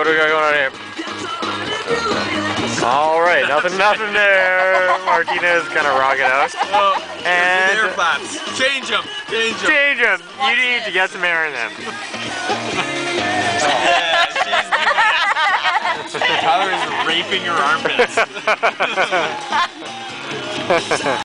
do we got going on here? All right, nothing there. Martinez kind of rocking out. Oh, and air flaps. Change them. Change them. You need to get some air in them. Yeah, she's doing it. Tyler is raping her armpits.